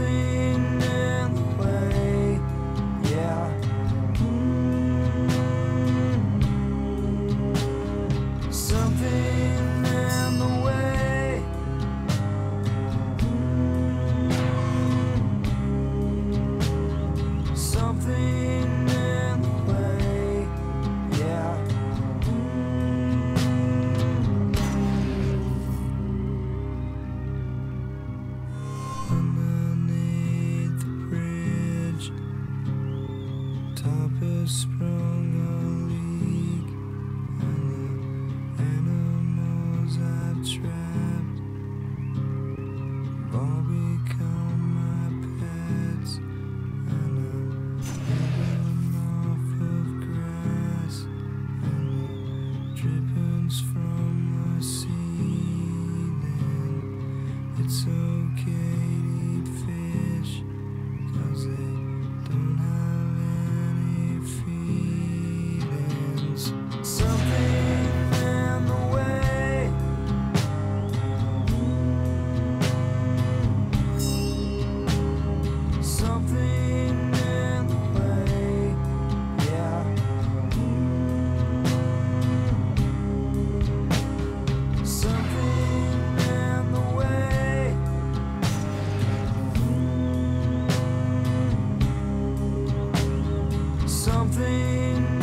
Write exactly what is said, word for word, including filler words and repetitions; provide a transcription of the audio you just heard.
Something in the way, yeah. Something in the way. Something in the way, yeah. Underneath the bridge, top has sprung a leak, and the animals I've trapped have all become my pets, and I'm living off of grass and the drippings from the ceiling. It's okay to eat fish, 'cause they don't have any feelings. Something in the way. Something in the way, yeah. Something in the way. Something